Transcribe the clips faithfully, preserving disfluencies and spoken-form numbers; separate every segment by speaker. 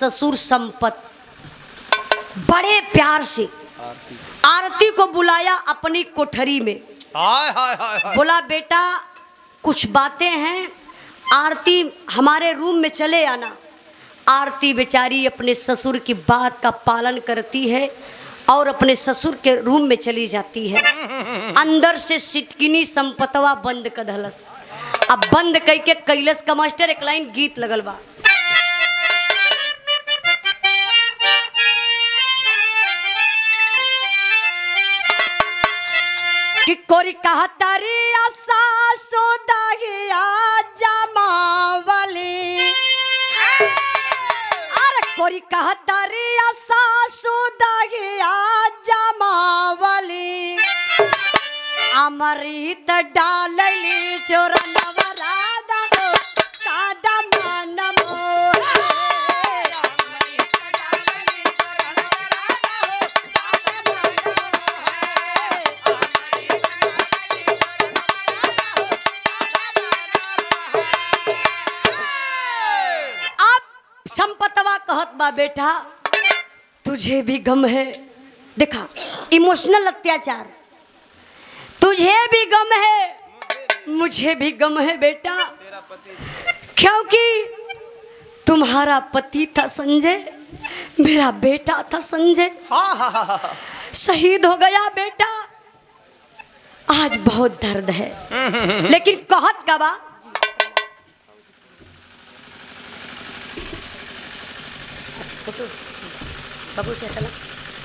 Speaker 1: ससुर संपत बड़े प्यार से आरती को बुलाया अपनी कोठरी में।
Speaker 2: हाय हाय हाय।
Speaker 1: बोला बेटा कुछ बातें हैं, आरती हमारे रूम में चले आना। आरती बेचारी अपने ससुर की बात का पालन करती है और अपने ससुर के रूम में चली जाती है। अंदर से सिटकिनी संपतवा बंद कर धलस। अब बंद कई के कैलस का मास्टर एक लाइन गीत लगल बा। कि कोरी कहता रे सासो दागिया जमावली, अरे कोरी कहता रे सासो दागिया जमावली, अमृत डालली चोरनवा राधा हो कादा मनमो। संपतवा कहत बा बेटा तुझे भी गम है, देखा इमोशनल अत्याचार, तुझे भी गम है मुझे भी गम है बेटा, क्योंकि तुम्हारा पति था संजय, मेरा बेटा था संजय, शहीद हो गया बेटा, आज बहुत दर्द है। लेकिन कहत का बा बाबू क्या चला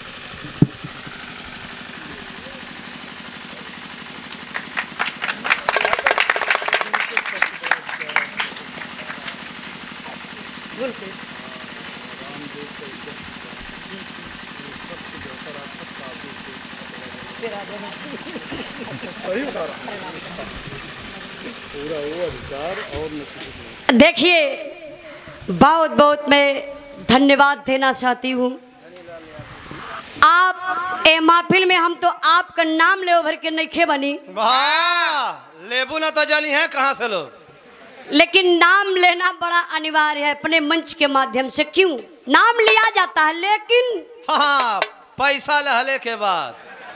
Speaker 1: देखिए बहुत बहुत मैं धन्यवाद देना चाहती हूँ। आप ए महफिल में हम तो आपका नाम ले भर के नहीं खे बनी,
Speaker 2: वाह लेबू ना तो जानी है कहाँ से लोग,
Speaker 1: लेकिन नाम लेना बड़ा अनिवार्य है अपने मंच के माध्यम से। क्यों नाम लिया जाता है, लेकिन
Speaker 2: हाँ पैसा लहले के बाद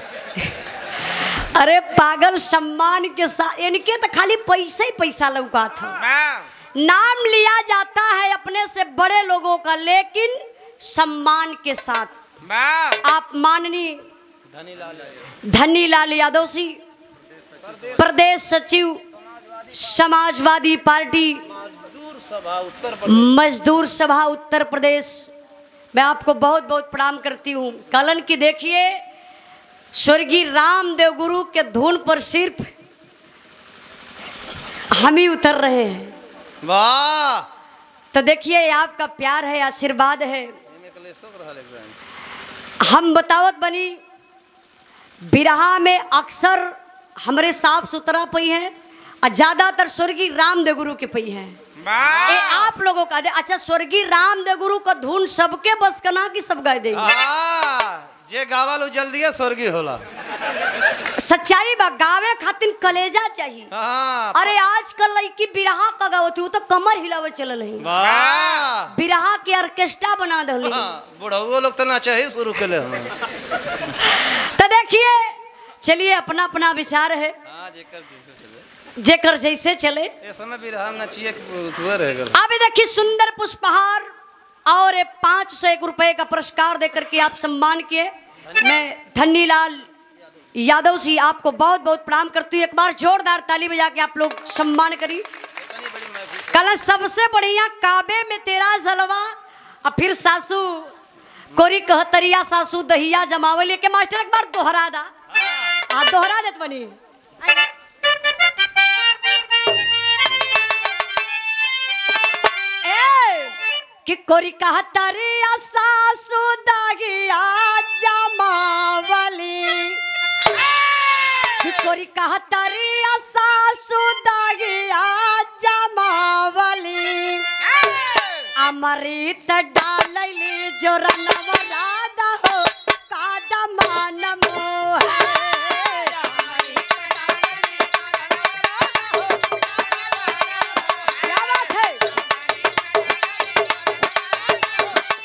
Speaker 1: अरे पागल सम्मान के साथ इनके तो खाली पैसा ही पैसा लौका था। नाम लिया जाता है अपने से बड़े लोगों का, लेकिन सम्मान के साथ। आप माननीय धनीलाल यादव जी प्रदेश सचिव समाजवादी पार्टी मजदूर सभा उत्तर प्रदेश, मैं आपको बहुत बहुत प्रणाम करती हूँ। कलन की देखिए स्वर्गीय रामदेव गुरु के धुन पर सिर्फ हम ही उतर रहे हैं।
Speaker 2: वाह
Speaker 1: तो देखिए आपका प्यार है, आशीर्वाद है। हम बतावत बनी बिरहा में अक्सर हमारे साफ सुथरा पई है और ज्यादातर स्वर्गीय रामदेव गुरु के पई है। ए आप लोगों का दे अच्छा स्वर्गीय रामदेव गुरु का धुन सबके बस का ना कि सब गाय दे
Speaker 2: जे गावालो जल्दी है स्वर्गीय होला।
Speaker 1: सच्चाई बा गावे खातिर कलेजा चाहिए। अरे आजकल लड़की बिरहा का गावती तो कमर हिलावे चलल है, बिरहा के ऑर्केस्ट्रा बना दली।
Speaker 2: बुढ़ऊ लोग तो नाचे ही शुरू कर ले।
Speaker 1: तो देखिए चलिए अपना अपना विचार है, जेकर जैसे चले। अभी देखिए सुंदर पुष्पहार और पाँच सौ एक रुपए का पुरस्कार देकर के आप सम्मान किए। मैं धनीलाल यादव जी आपको बहुत बहुत प्रणाम करती हूँ। एक बार जोरदार ताली बजा के आप लोग सम्मान करिए। कल सबसे बढ़िया काबे में तेरा जलवा और फिर सासू कोरी कहतरिया सासू दहिया जमावली के मास्टर एक बार दोहरा दा, आ दोहरा देत बनी। कि कोरी कहतरिया सासू दहिया जमावली, कि कोरी कहतरिया सासू दहिया जमावली, अमृत डालली जोरनवा राधा हो कादा मनमो है। क्या बात है।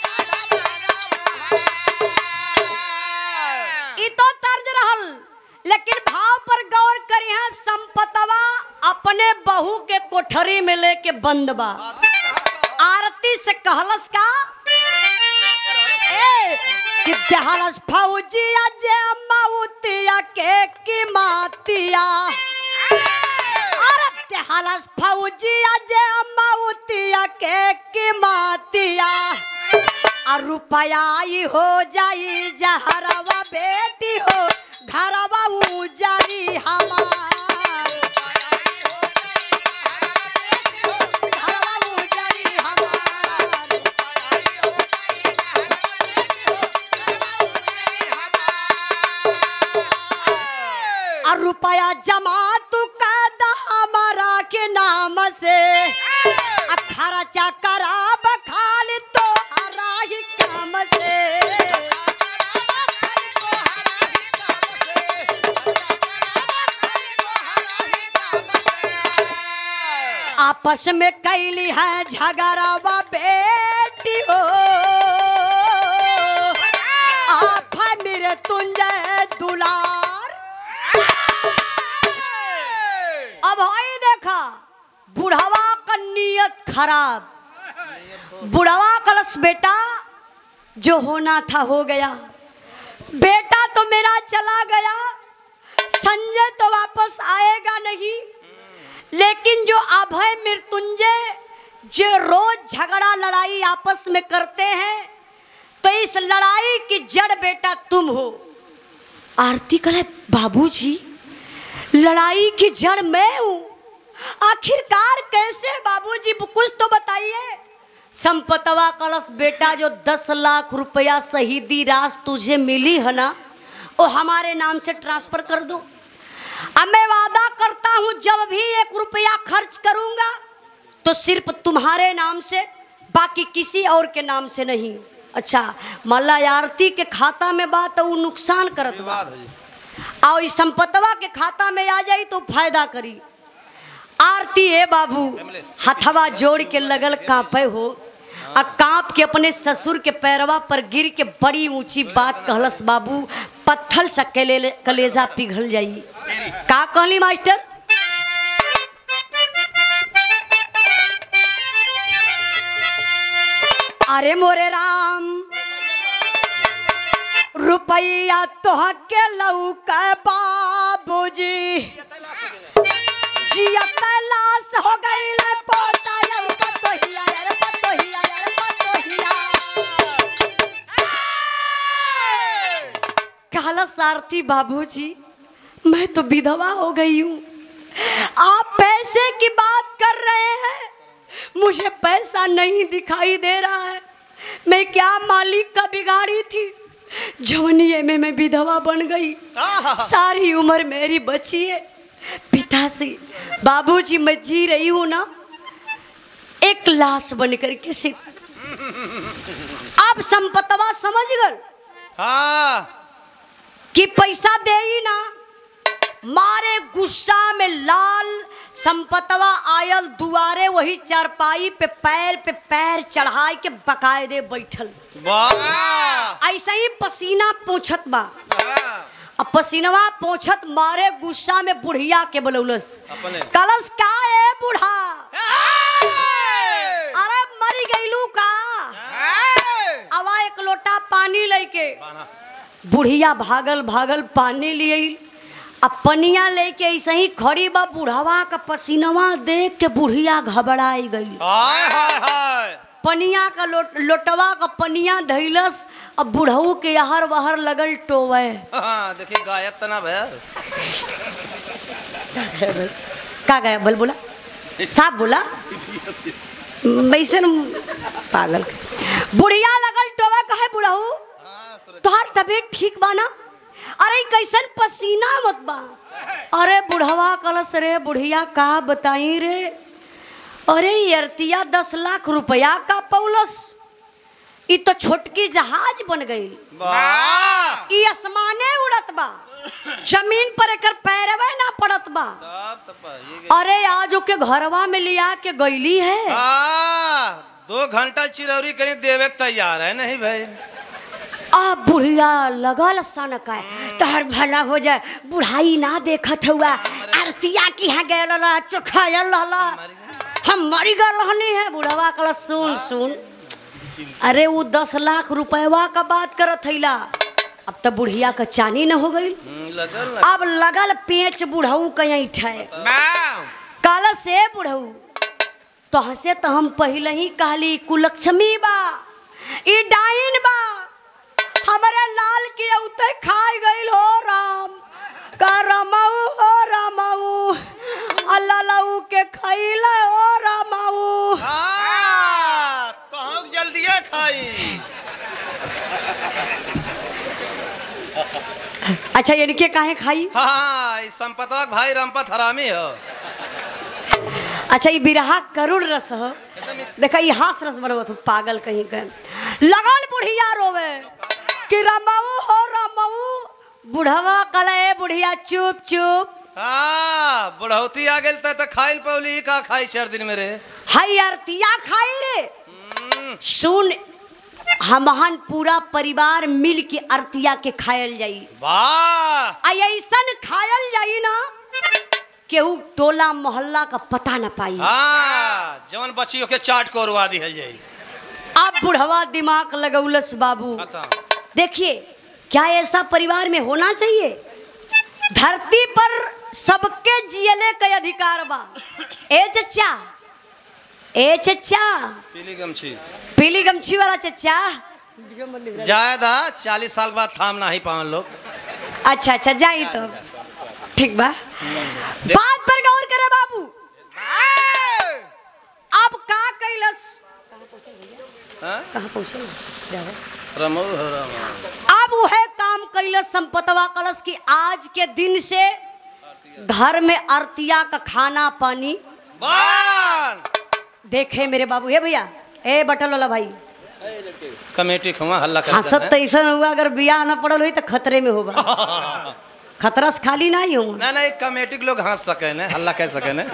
Speaker 1: बंद बा। आरती से कहलस का ए कि देहलस फौजिया जे माउतिया के की मातिया। अरे देहलस फौजिया जे माउतिया के की मातिया। और रुपया हो जाई जहरवा बेटी हो घरवा उजारी हमार। और रुपया जमा तू कर हमारा के नाम से। खर्चा कराब खाली तो हरा ही काम से। आपस में कैली है झगड़ावा बेटी हो। आप मेरे तुंजे दुलार। अब आई देखा बुढ़ावा का नियत खराब। बुढ़ावा कलश बेटा जो होना था हो गया। बेटा तो मेरा चला गया। संजय तो वापस आएगा नहीं। लेकिन जो अभय मृत्युंजय जो रोज झगड़ा लड़ाई आपस में करते हैं तो इस लड़ाई की जड़ बेटा तुम हो। आरती कहे बाबूजी लड़ाई की जड़ मैं हूं। आखिरकार कैसे बाबूजी कुछ तो बताइए। संपतवा कलश बेटा जो दस लाख रुपया शहीदी राशि तुझे मिली है ना वो हमारे नाम से ट्रांसफर कर दो। अब मैं वादा करता हूं जब भी एक रुपया खर्च करूंगा तो सिर्फ तुम्हारे नाम से बाकी किसी और के नाम से नहीं। अच्छा मल्ला आरती के खाता में बात वो नुकसान करत बा और इस संपतवा के खाता में आ जाई तो फायदा करी। आरती है बाबू हथवा जोड़ के लगल कांपे हो। आ कांप के अपने ससुर के पैरवा पर गिर के बड़ी ऊंची बात कहलस बाबू पत्थर सा कलेजा पिघल जाई। का कहली मास्टर अरे मोरे राम रुपया तोह के लौका बाबूजी जिया लाश हो गई पोता यार पतोहिया यार पतोहिया यार पतोहिया। कहला सारथी बाबूजी मैं तो विधवा हो गई हूँ। आप पैसे की बात कर रहे हैं। मुझे पैसा नहीं दिखाई दे रहा है। मैं क्या मालिक का बिगाड़ी थी। जवानी में मैं विधवा बन गई। सारी उम्र मेरी बची है। पिताजी बाबूजी मैं जी रही हूँ ना एक लाश बनकर के सिर्फ। अब संपतवा समझ गल
Speaker 2: हाँ
Speaker 1: कि पैसा दे ही ना। मारे गुस्सा में लाल संपतवा आयल दुआरे वही चारपाई पे पैर पे पैर चढ़ाई के बकायदे बैठल। ऐसा ही पसीना पोछत बा। अब पसीनवा पोछत मारे गुस्सा में बुढ़िया के बोलौलस कलश का है बूढ़ा। अरे मरी गईलू का। अवा एक लोटा पानी लेके बुढ़िया भागल भागल पानी लिए। अब पनिया लेके ऐसे ही खड़ी बा। बुढ़ावा का पसीनवा देख के बुढ़िया घबराई गई। पनिया का लोट लोटवा का पनिया धैलस। अब बुढ़ऊ के यहर वहर लगल टोवे।
Speaker 2: हाँ, देखिए गायब तना भैया
Speaker 1: का गायब बोल बोला साफ बोला वैसे पागल। बुढ़िया लगल टोवे कहे बुढ़ऊ तोहर तबीयत ठीक बा ना। अरे कैसन पसीना मत बा। अरे बुढ़वा कलश रे बुढ़िया का बताई रे। अरे यर्तिया दस लाख रुपया का पौलस ई तो छोटकी जहाज बन गई। ई आसमाने उड़त बा जमीन पर एकर पैरवे ना पड़त बा। अरे आज ओके घरवा में लिया के गईली है।
Speaker 2: दो घंटा चिरौरी कहीं देवे तैयार है नहीं भाई।
Speaker 1: अब बुढ़िया लगल सन का तहर भला हो जाए। बुढ़ाई ना देखत हुआ आरतिया की यहाँ गए चोखा हमारी गलहनी है। बुढ़वा कल सुन सुन, अरे वो दस लाख रुपया का बात करत थैला, अब तो बुढ़िया का चानी न हो गई। अब लगल पेच बुढ़ऊ कहीं ठे काल से बुढ़ऊ तो हसे तो हम पहले ही कहली कुलक्ष्मी बा, ई डाइन बा, हमारे लाल के उते खाई गई हो राम का रमाऊ हो रमाऊ, अल्लाह लाऊ के खैला हो रमाऊ।
Speaker 2: हाँ, तो हम जल्दी खाई।
Speaker 1: अच्छा इनके काहे खाई?
Speaker 2: हाँ, इस संपतवा भाई रामपत हरामी हो।
Speaker 1: अच्छा ये बिरहा करुण रस हो, देखा ये हास रस बनवत हो पागल कहीं कर। लगल बुढ़िया रोवे कि रमाऊ हो रमाऊ, बुढ़वा कले बुढ़िया चुप चुप।
Speaker 2: हाँ, बुढ़ौती आ गेल त खाइल पौली का खाई चार दिन में रे।
Speaker 1: हाय अरतिया खाई रे। सुन हमहन पूरा परिवार मिल के अरतिया के खायल जाई।
Speaker 2: वाह,
Speaker 1: ऐसन खायल जाई ना केहू टोला मोहल्ला का पता न पाई।
Speaker 2: हाँ, जवन बच्चियों के चाट को उड़वा दी जाई।
Speaker 1: अब बुढ़वा दिमाग लगौलस बाबू। देखिए क्या ऐसा परिवार में होना चाहिए? धरती पर सबके जियले का अधिकार बा। ए चचा, ए चचा,
Speaker 2: पीली गमछी,
Speaker 1: पीली गमछी वाला चचा
Speaker 2: जायदा चालीस साल बाद थाम ना ही पावन लोग।
Speaker 1: अच्छा अच्छा जाई तो ठीक बा, बात पर गौर करे बाबू। अब का कैलस, कहाँ पहुँचे? अब वह काम कैलस संपतवा कलश की आज के दिन से घर में अरतिया का खाना पानी देखे मेरे बाबू। हे भैया, ए बटल वाला भाई,
Speaker 2: कमेटी खुआ हल्ला कर।
Speaker 1: हाँ सत्य ऐसा हुआ, अगर बियाह न पड़ल हुई तो खतरे में होगा। खतरा से खाली ना ही हूँ
Speaker 2: ना। नहीं कमेटी के लोग हंस सके न, हल्ला कह सके न।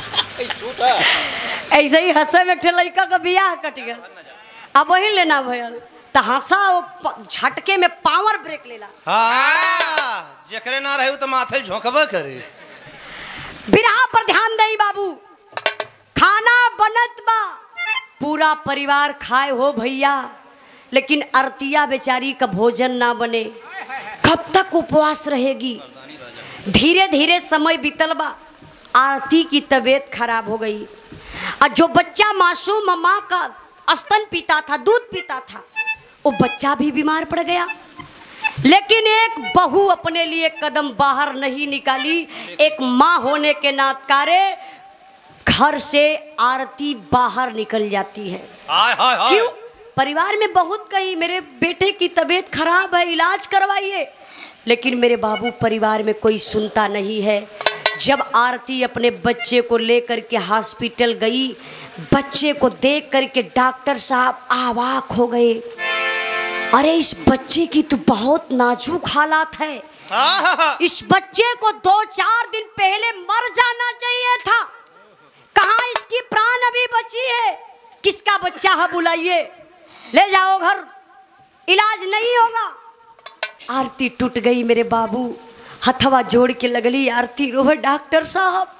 Speaker 1: ऐसे ही हंसे में लड़का का बियाह कट गया, अब वही लेना भैया तो हंसा वो झटके में पावर ब्रेक लेला।
Speaker 2: हाँ, जकरे ना रहे तो माथे झोंकबा करे।
Speaker 1: बिरहा पर ध्यान दई बाबू, खाना बनत बा, पूरा परिवार खाए हो भैया, लेकिन अरतिया बेचारी का भोजन ना बने। कब तक उपवास रहेगी? धीरे धीरे समय बीतल बा, आरती की तबीयत खराब हो गई। और जो बच्चा मासूम माँ का स्तन पीता था, दूध पीता था, वो बच्चा भी बीमार पड़ गया। लेकिन एक बहू अपने लिए कदम बाहर नहीं निकाली। एक माँ होने के नाते घर से आरती बाहर निकल जाती है।
Speaker 2: हाय हाय हाय।
Speaker 1: क्यों? परिवार में बहुत कही मेरे बेटे की तबीयत खराब है, इलाज करवाइए, लेकिन मेरे बाबू परिवार में कोई सुनता नहीं है। जब आरती अपने बच्चे को लेकर के हॉस्पिटल गई, बच्चे को देख करके डॉक्टर साहब अवाक हो गए। अरे इस बच्चे की तो बहुत नाजुक हालात है, इस बच्चे को दो चार दिन पहले मर जाना चाहिए था। कहाँ इसकी प्राण अभी बची है? किसका बच्चा है? बुलाइए, ले जाओ घर, इलाज नहीं होगा। आरती टूट गई मेरे बाबू, हथवा जोड़ के लगली आरती रोवे, डॉक्टर साहब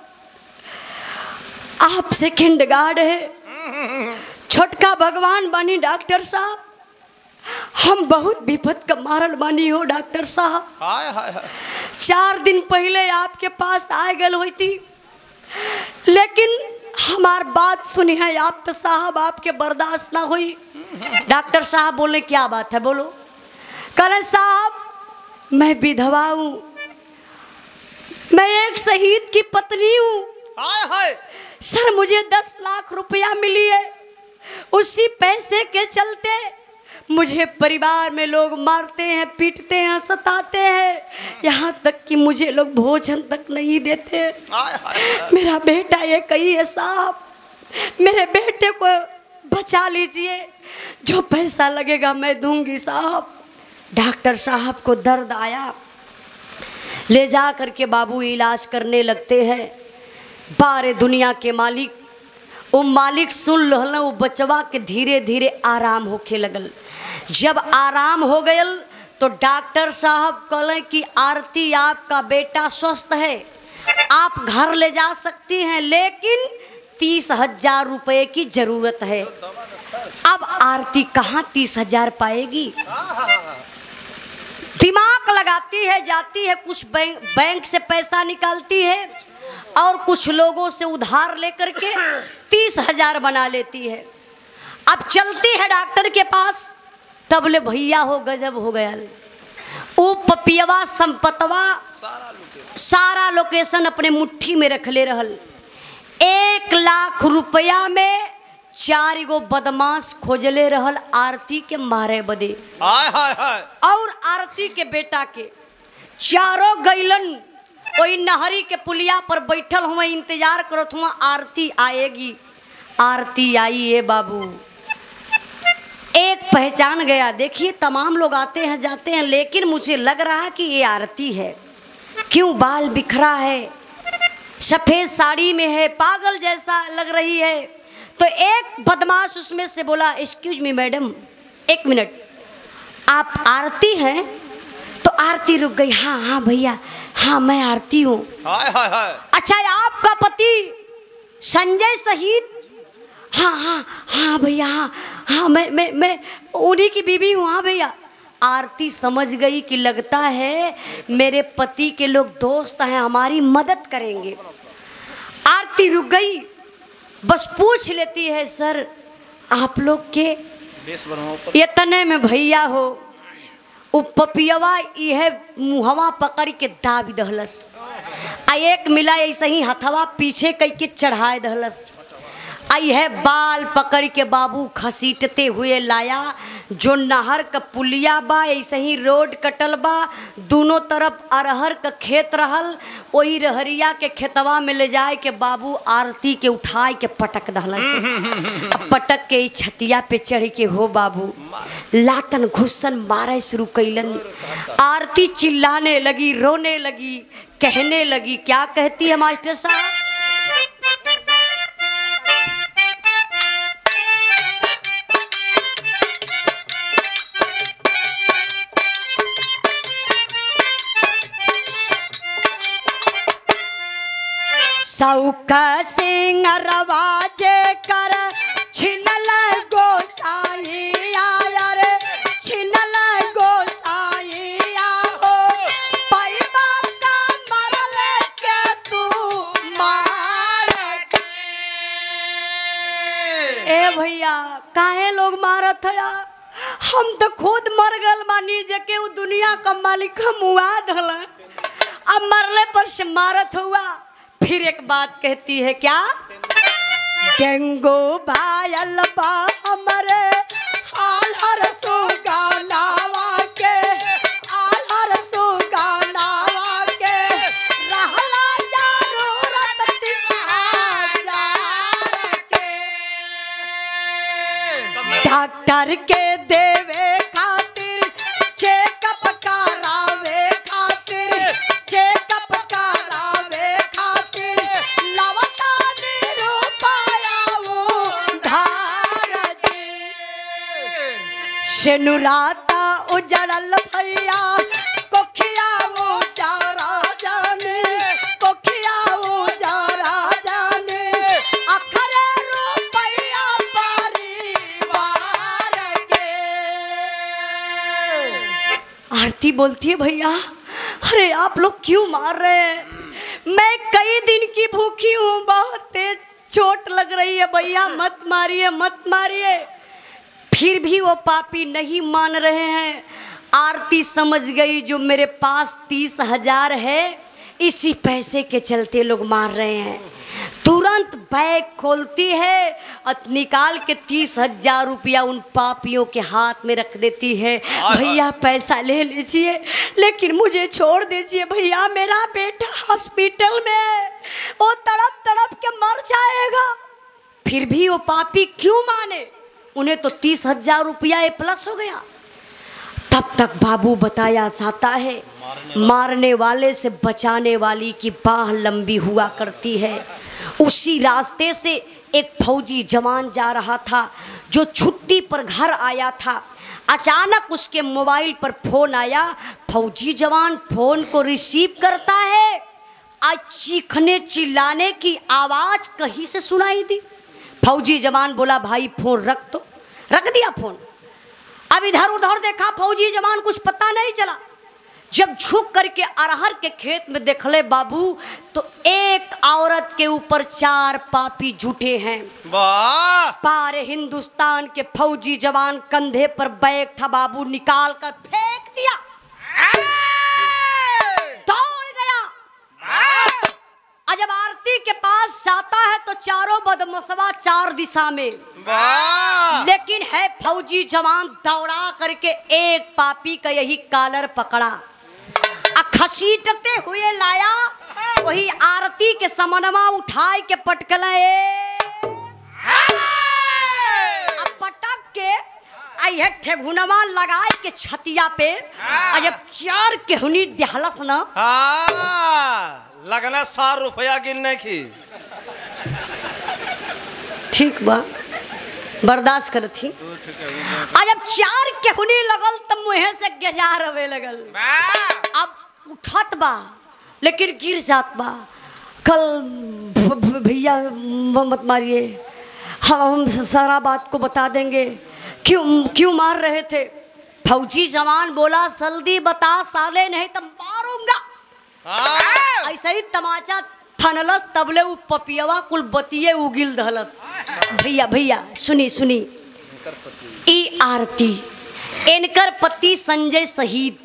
Speaker 1: आप सेकंड गार्ड है, छोटका भगवान बानी डॉक्टर साहब, हम बहुत विपद का मारल बानी हो डॉक्टर साहब।
Speaker 2: हाय हाय हाय।
Speaker 1: चार दिन पहले आपके पास आ गल हुई थी, लेकिन हमार बात सुनी है आप तो साहब, आपके बर्दाश्त ना हुई। डॉक्टर साहब बोले क्या बात है? बोलो। कल साहब मैं विधवा हूँ, मैं एक शहीद की पत्नी हूँ।
Speaker 2: हाय हाय।
Speaker 1: सर मुझे दस लाख रुपया मिली है, उसी पैसे के चलते मुझे परिवार में लोग मारते हैं, पीटते हैं, सताते हैं, यहाँ तक कि मुझे लोग भोजन तक नहीं देते।
Speaker 2: हाय हाय।
Speaker 1: मेरा बेटा ये कही है साहब, मेरे बेटे को बचा लीजिए, जो पैसा लगेगा मैं दूंगी साहब। डॉक्टर साहब को दर्द आया, ले जा करके बाबू इलाज करने लगते हैं। बारे दुनिया के मालिक, वो मालिक सुन लहल, वो बचवा के धीरे धीरे आराम होके लगल। जब आराम हो गयल तो डॉक्टर साहब कहले कि आरती आपका बेटा स्वस्थ है, आप घर ले जा सकती हैं, लेकिन तीस हजार रुपए की जरूरत है। अब आरती कहाँ तीस हजार पाएगी? दिमाग लगाती है, जाती है, कुछ बैंक बैंक से पैसा निकालती है और कुछ लोगों से उधार लेकर के तीस हजार बना लेती है। अब चलती है डॉक्टर के पास, तब बोले भैया हो गजब हो गया। वो पपियवा संपतवा सारा लोकेशन अपने मुट्ठी में रख ले रहल। एक लाख रुपया में चार गो बदमाश खोजले रहल आरती के मारे बदे।
Speaker 2: हाय हाय हाय।
Speaker 1: और आरती के बेटा के चारों गैलन वही नहरी के पुलिया पर बैठल हुआ, इंतजार करत हुआ आरती आएगी। आरती आई है बाबू, एक पहचान गया। देखिए तमाम लोग आते हैं जाते हैं, लेकिन मुझे लग रहा है कि ये आरती है। क्यों बाल बिखरा है, सफेद साड़ी में है, पागल जैसा लग रही है। तो एक बदमाश उसमें से बोला, एक्सक्यूज मी मैडम, एक मिनट, आप आरती हैं? तो आरती रुक गई। हाँ हाँ भैया, हाँ मैं आरती हूँ।
Speaker 2: हाय हाय हाय।
Speaker 1: अच्छा आपका पति संजय शहीद? हाँ हाँ हाँ भैया, हाँ हाँ मैं मैं मैं उन्हीं की बीवी हूँ। हाँ भैया। आरती समझ गई कि लगता है मेरे पति के लोग दोस्त हैं, हमारी मदद करेंगे। आरती रुक गई, बस पूछ लेती है, सर आप लोग के ये तने में भैया हो? उ पपियवा यह मुहवा पकड़ के दाबी दहलस, आ एक मिला ऐसे ही हथवा पीछे कई के चढ़ाए दहलस। आई है बाल पकड़ के बाबू खसीटते हुए लाया। जो नहर का पुलिया बा, ऐसे ही रोड कटल बा, दोनों तरफ अरहर का खेत रहल, वही रहरिया के खेतवा में ले जाए के बाबू आरती के उठाए के पटक दहलस। पटक के छतिया पे चढ़ के हो बाबू लातन घुसन मारे शुरू कैलन। आरती चिल्लाने लगी, रोने लगी, कहने लगी। क्या कहती है मास्टर साहब? सौका सिंह रवाज कर छिनल गोसाइया रे, छिनल गोसाइया हो, पैबा का मरल के तू मार के। ए भैया काहे लोग मारत है? हम तो खुद मर गल मानी जके वो दुनिया का मालिक मुआ धल, अब मरले पर से मारत हुआ। फिर एक बात कहती है, क्या? डेंगू भायल बा हमरे आलर सुगानावा के, आलर सुगानावा के, रहला जरूरत हजार के। डॉक्टर के देवे खातिर चेकअप करावे खातिर, चेकअप करावे शेनुराता उजड़ल भैया, कोखिया उजारा जाने, कोखिया उजारा जाने, अखरे रुपया परिवार के। आरती बोलती है, भैया अरे आप लोग क्यों मार रहे हैं? मैं कई दिन की भूखी हूँ, बहुत तेज चोट लग रही है, भैया मत मारिए मत मारिए। फिर भी वो पापी नहीं मान रहे हैं। आरती समझ गई जो मेरे पास तीस हजार है, इसी पैसे के चलते लोग मार रहे हैं। तुरंत बैग खोलती है और निकाल के तीस हजार रुपया उन पापियों के हाथ में रख देती है। भैया पैसा ले लीजिए, लेकिन मुझे छोड़ दीजिए भैया, मेरा बेटा हॉस्पिटल में है, वो तड़प तड़प के मर जाएगा। फिर भी वो पापी क्यों माने? उन्हें तो तीस हजार रुपया ए प्लस हो गया। तब तक बाबू बताया जाता है, मारने वाले से बचाने वाली की बाह लंबी हुआ करती है। उसी रास्ते से एक फौजी जवान जा रहा था जो छुट्टी पर घर आया था। अचानक उसके मोबाइल पर फोन आया। फौजी जवान फोन को रिसीव करता है। आज चीखने चिल्लाने की आवाज कहीं से सुनाई दी। फौजी जवान बोला भाई फोन रख, तो रख दिया फोन। अब इधर उधर देखा, फौजी जवान कुछ पता नहीं चला। जब झुक करके अरहर के खेत में देखले बाबू, तो एक औरत के ऊपर चार पापी जुटे हैं।
Speaker 2: वाह!
Speaker 1: पारे हिंदुस्तान के फौजी जवान कंधे पर बैग था बाबू, निकाल कर फेंक दिया, दौड़ गया। और जब आरती के पास जाता है तो चारों बदमसवा चार दिशा में,
Speaker 2: वाह!
Speaker 1: लेकिन है फौजी जवान दौड़ा करके एक पापी का यही कालर पकड़ा, खसीटते हुए लाया, वही आरती के समनवा उठाए के पटकला, अब पटक के आई ठेगुनवा लगाए के छतिया पे, और जब चार के हुनी दहलस न,
Speaker 2: लगना सार रुपया गिनने की।
Speaker 1: ठीक बा, बर्दाश्त कर थी। आज जब चार के हुनी लगल तब मुहे से गजार हवे लगल। अब उठत बा लेकिन गिर जात बा। कल भैया मत मारिए, हम सारा बात को बता देंगे, क्यों क्यों मार रहे थे। फौजी जवान बोला जल्दी बता साले, नहीं तो मारूंगा। ऐसा ही तमाचा थनलस, तबले उ पपियवा कुल बतिये उगिल दहलस। भैया भैया सुनी सुनी, ई आरती इनकर पति संजय शहीद।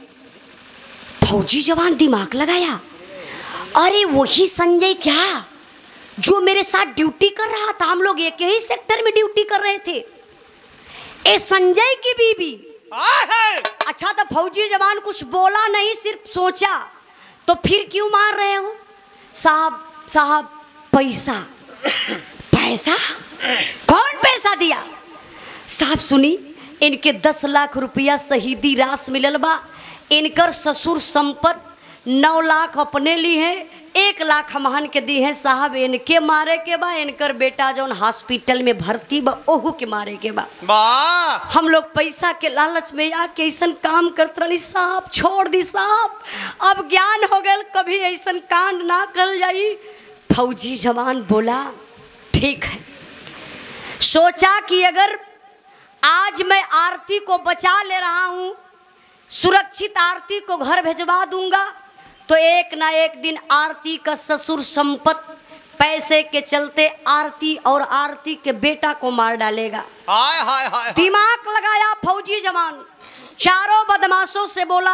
Speaker 1: फौजी जवान दिमाग लगाया, अरे वही संजय क्या जो मेरे साथ ड्यूटी कर रहा था, हम लोग एक ही सेक्टर में ड्यूटी कर रहे थे। ए संजय की बीबी। अच्छा, तो फौजी जवान कुछ बोला नहीं, सिर्फ सोचा। तो फिर क्यों मार रहे हो? साहब साहब पैसा। पैसा? कौन पैसा दिया? साहब सुनी, इनके दस लाख रुपया शहीदी रास मिलल बा। इनकर ससुर संपत नौ लाख अपने लिए है, एक लाख हमहन के दी है। साहब इनके मारे के बा, इनकर बेटा जौन हॉस्पिटल में भर्ती बा ओहू के मारे के बा।
Speaker 2: वाह!
Speaker 1: हम लोग पैसा के लालच में आके ऐसन काम करते रही। साहब छोड़ दी साहब, अब ज्ञान हो गया, कभी ऐसन कांड ना कर जाई। फौजी जवान बोला ठीक है। सोचा कि अगर आज मैं आरती को बचा ले रहा हूँ, सुरक्षित आरती को घर भिजवा दूंगा, तो एक ना एक दिन आरती का ससुर संपत पैसे के चलते आरती और आरती के बेटा को मार डालेगा।
Speaker 2: हाय हाय हाय।
Speaker 1: दिमाग लगाया फौजी जवान, चारों बदमाशों से बोला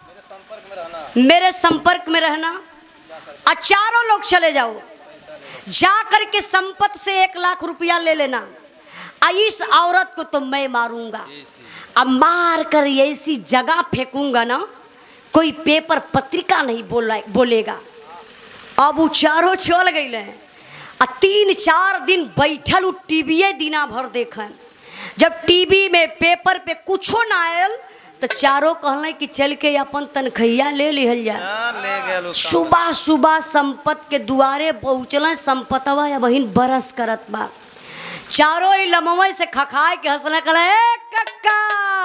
Speaker 1: मेरे संपर्क में रहना, और चारों लोग चले जाओ, जा करके संपत से एक लाख रुपया ले लेना, इस औरत को तो मैं मारूंगा। अब मार कर ऐसी जगह फेंकूंगा ना, कोई पेपर पत्रिका नहीं बोला बोलेगा। अब वो चारों चल गए, तीन चार दिन बैठल टीवीए दिना भर देखन। जब टीवी में पेपर पे कुछो ना आयल तो चारों कहले कि चल के अपन तनखैया ले लिहल जा। सुबह सुबह संपत के दुआरे पहुँचल, संपतवा या बहिन बरस करत बा। चारों ही लमवे से खखाए के हंसला, कहे कक्का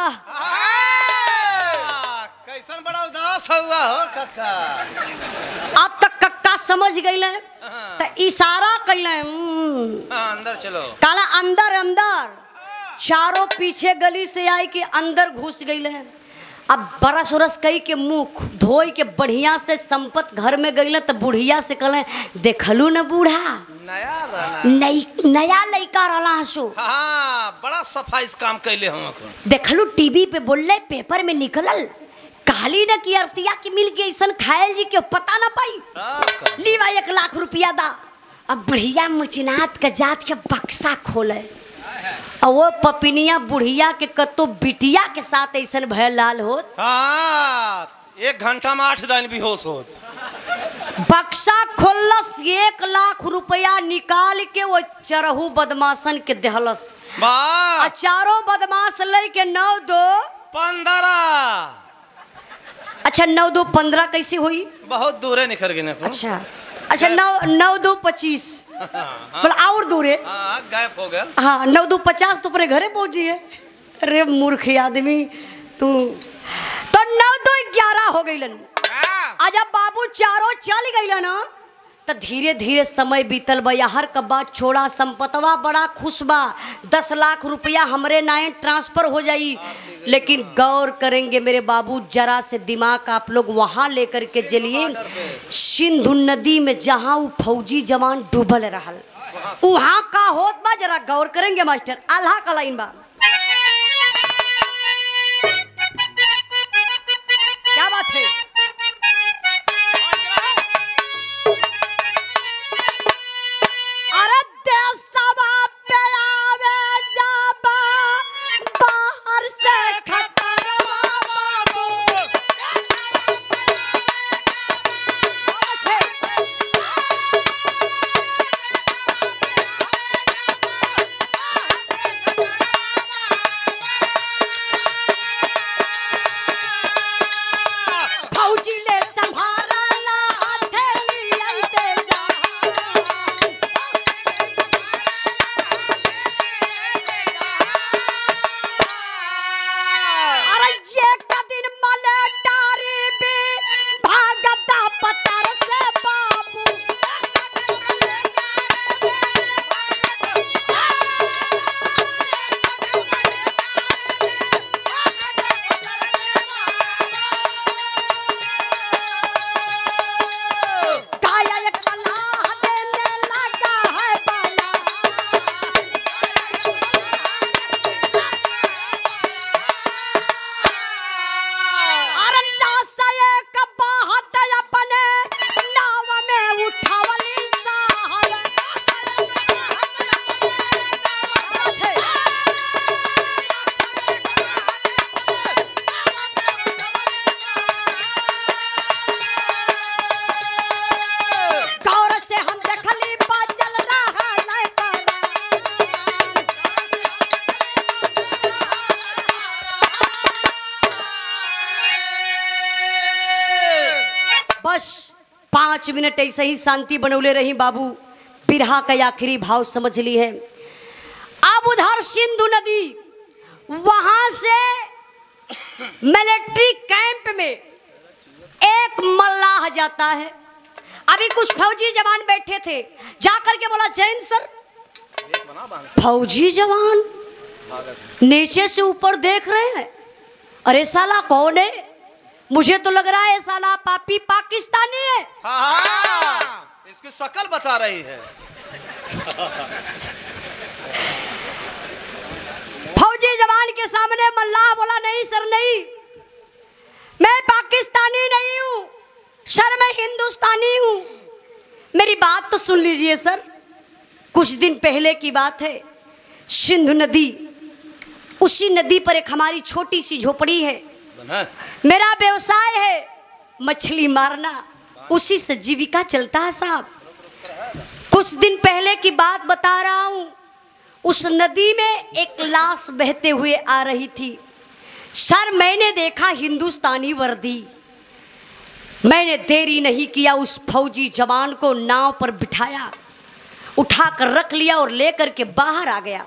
Speaker 2: कैसन बड़ा उदास हुआ हो कक्का।
Speaker 1: अब तक कक्का समझ गए तो इशारा कैले,
Speaker 2: अंदर चलो।
Speaker 1: काला अंदर अंदर। चारों पीछे गली से आई कि अंदर घुस गई। अब बरस उरस कई के मुंह धोई के बढ़िया से संपत घर में गई तो बुढ़िया से कहले देखलू न बूढ़ा,
Speaker 2: नया
Speaker 1: नई नया लड़का रहा सो।
Speaker 2: हाँ, बड़ा सफाई काम कैले हम।
Speaker 1: देखलू टीवी पे बोल पेपर में निकलल, कहली न कि अरतिया की मिल के ऐसा खायल जी के पता ना पाई। लीवा एक लाख रुपया दा। अब बुढ़िया मुचिनात का जात के बक्सा खोले, और वो पपिनिया बुढ़िया के कतो बिटिया के साथ ऐसा भय लाल होत।
Speaker 2: हाँ, एक घंटा में आठ दिन बेहोश होत।
Speaker 1: बक्सा खोलस, एक लाख रुपया निकाल के वो चरहू बदमाशन के दहलस।
Speaker 2: वाह!
Speaker 1: चारों बदमाश ले के नौ दो
Speaker 2: पंद्रह।
Speaker 1: अच्छा, नौ दो पंद्रह कैसे हुई?
Speaker 2: बहुत दूर है निखर गए।
Speaker 1: अच्छा अच्छा, नौ नौ दो पच्चीस, बोला और दूर है।
Speaker 2: हाँ, गायब हो गया।
Speaker 1: हाँ, नौ दो पचास तो अपने घरे पहुंची है। अरे मूर्ख आदमी तू। तो नौ दो ग्यारह हो गई। आज बाबू चारों चल गई ना, तो धीरे धीरे समय बीतल बा। हर कब्बा छोड़ा संपतवा बड़ा खुश बा, दस लाख रुपया हमरे नाम ट्रांसफर हो जाई। लेकिन गौर करेंगे मेरे बाबू, जरा से दिमाग आप लोग वहाँ लेकर के चलिए सिंधु नदी में जहाँ वो फौजी जवान डूबल रहल, वहाँ का होत बा जरा गौर करेंगे मास्टर। अल्लाह का लाइन बा, क्या बात है। अरे देशवा पे आवे जाबा बाहर से खतरवा बाबू। अच्छे फौजी ले संभारा ला हथेली अंते जा। अरे ये का दिन मलेटारी भी भागता पत्थर से बाबू। काया एक पनाह देने लगा है बाला। अरे लाशा एक बाहत अपने नाव में उठावली साहब। गौर से हम देखली बाजल रहा है परान। बस पांच मिनट ऐसे ही शांति बनौले रही बाबू। बिरहा का आखिरी भाव समझ ली है। अब उधर सिंधु नदी, वहां से मिलिट्री कैंप में एक मल्लाह जाता है। अभी कुछ फौजी जवान बैठे थे, जाकर के बोला जैन सर। फौजी जवान नीचे से ऊपर देख रहे हैं, अरे साला कौन है? मुझे तो लग रहा है साला पापी पाकिस्तानी है।
Speaker 2: हाँ, हाँ, इसकी शक्ल बता रही है।
Speaker 1: फौजी जवान के सामने मल्लाह बोला नहीं सर नहीं, मैं पाकिस्तानी नहीं हूँ सर, मैं हिंदुस्तानी हूँ। मेरी बात तो सुन लीजिए सर। कुछ दिन पहले की बात है, सिंधु नदी, उसी नदी पर एक हमारी छोटी सी झोपड़ी है। मेरा व्यवसाय है मछली मारना, उसी से जीविका चलता है साहब। कुछ दिन पहले की बात बता रहा हूँ, उस नदी में एक लाश बहते हुए आ रही थी। सर मैंने देखा हिंदुस्तानी वर्दी। मैंने देरी नहीं किया, उस फौजी जवान को नाव पर बिठाया, उठाकर रख लिया और लेकर के बाहर आ गया।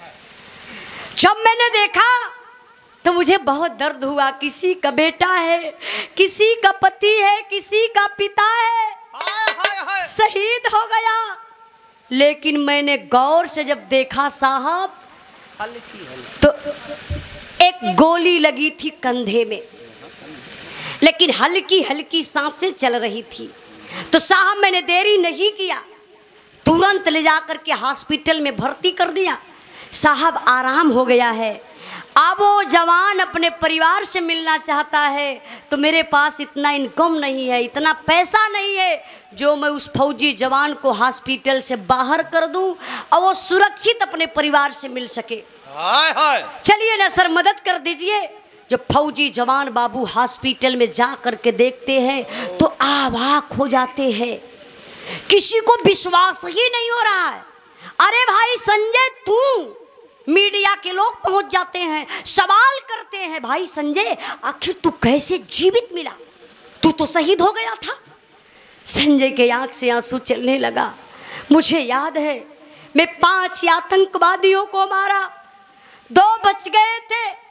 Speaker 1: जब मैंने देखा तो मुझे बहुत दर्द हुआ। किसी का बेटा है, किसी का पति है, किसी का पिता है,
Speaker 2: हाय, हाय, हाय।
Speaker 1: शहीद हो गया। लेकिन मैंने गौर से जब देखा साहब,
Speaker 2: हल्की हल्की।
Speaker 1: तो एक गोली लगी थी कंधे में, लेकिन हल्की हल्की सांसें चल रही थी। तो साहब मैंने देरी नहीं किया, तुरंत ले जाकर के हॉस्पिटल में भर्ती कर दिया। साहब आराम हो गया है। अब वो जवान अपने परिवार से मिलना चाहता है, तो मेरे पास इतना इनकम नहीं है, इतना पैसा नहीं है जो मैं उस फौजी जवान को हॉस्पिटल से बाहर कर दूं और वो सुरक्षित अपने परिवार से मिल सके।
Speaker 2: हाय हाय।
Speaker 1: चलिए ना सर मदद कर दीजिए। जब फौजी जवान बाबू हॉस्पिटल में जा करके देखते हैं तो आवाक हो जाते हैं, किसी को विश्वास ही नहीं हो रहा है। अरे भाई संजय, तू मीडिया के लोग पहुंच जाते हैं, सवाल करते हैं, भाई संजय आखिर तू कैसे जीवित मिला, तू तो शहीद हो गया था। संजय के आंख से आंसू चलने लगा। मुझे याद है मैं पांच आतंकवादियों को मारा, दो बच गए थे,